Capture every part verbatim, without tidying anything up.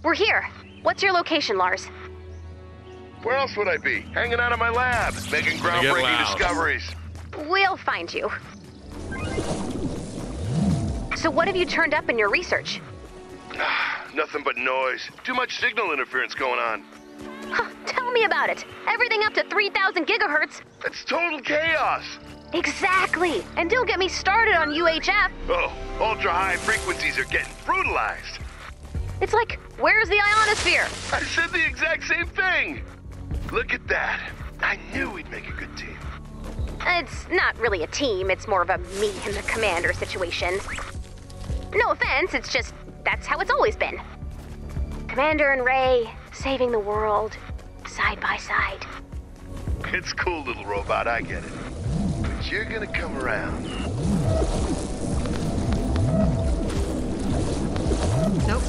We're here. What's your location, Lars? Where else would I be? Hanging out in my lab, making groundbreaking discoveries. We'll find you. So what have you turned up in your research? Nothing but noise. Too much signal interference going on. Huh, tell me about it. Everything up to three thousand gigahertz. It's total chaos. Exactly. And don't get me started on U H F. Oh, ultra-high frequencies are getting brutalized. It's like, where's the ionosphere? I said the exact same thing. Look at that. I knew we'd make a good team. It's not really a team. It's more of a me and the commander situation. No offense, it's just, that's how it's always been. Commander and Ray, saving the world, side by side. It's cool, little robot, I get it. But you're gonna come around. Nope.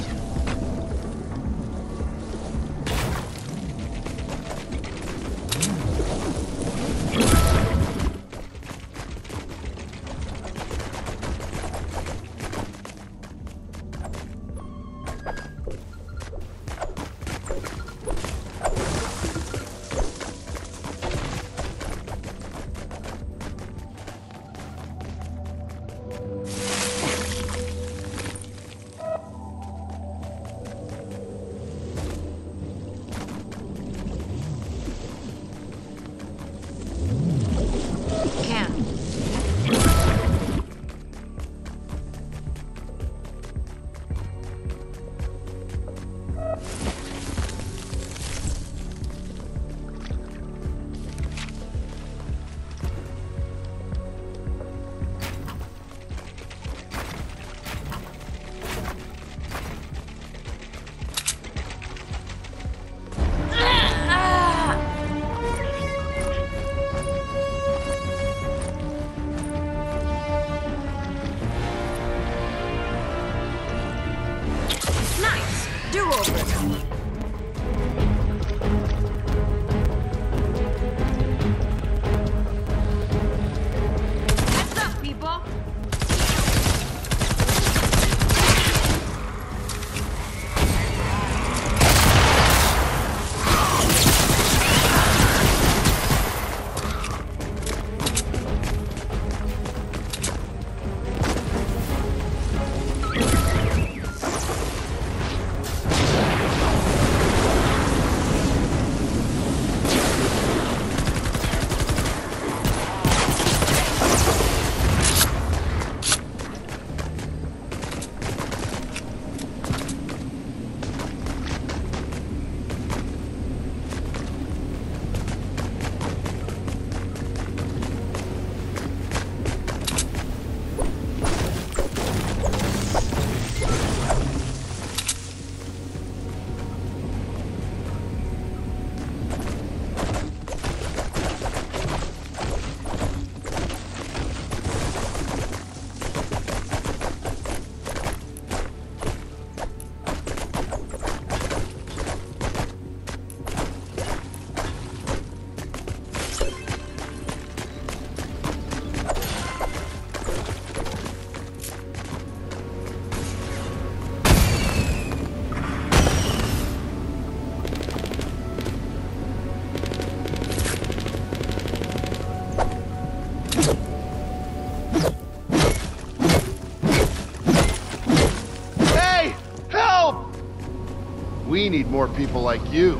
We need more people like you.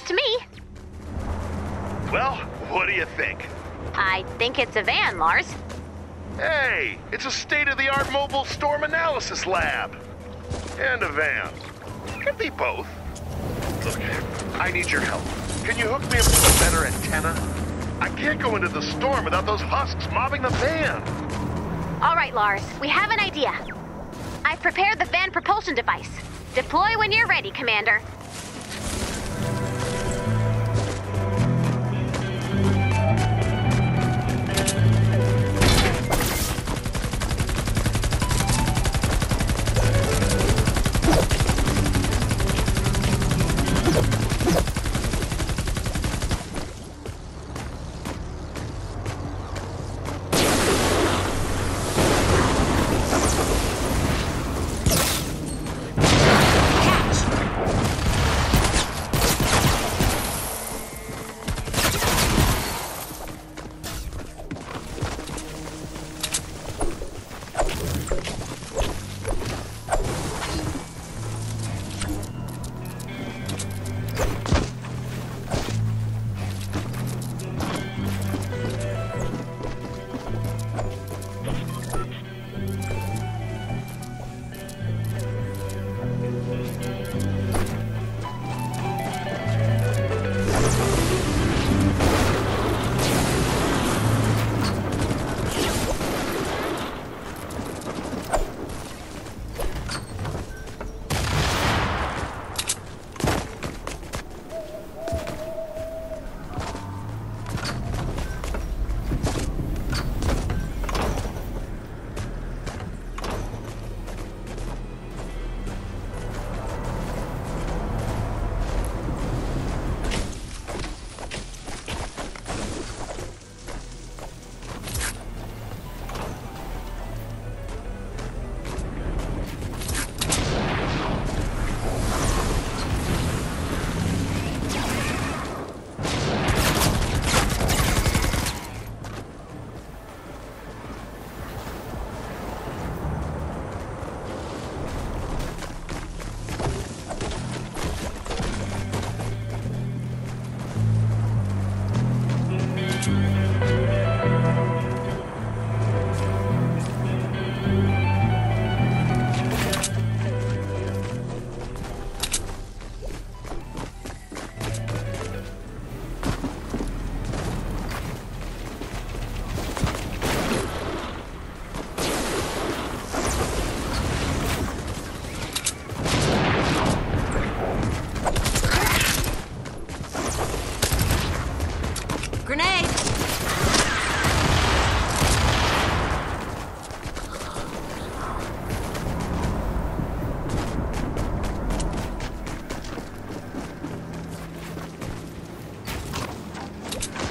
to me. Well, what do you think? I think it's a van, Lars. Hey, it's a state-of-the-art mobile storm analysis lab. And a van. Could be both. Look, I need your help. Can you hook me up with a better antenna? I can't go into the storm without those husks mobbing the van. All right, Lars, we have an idea. I've prepared the van propulsion device. Deploy when you're ready, Commander.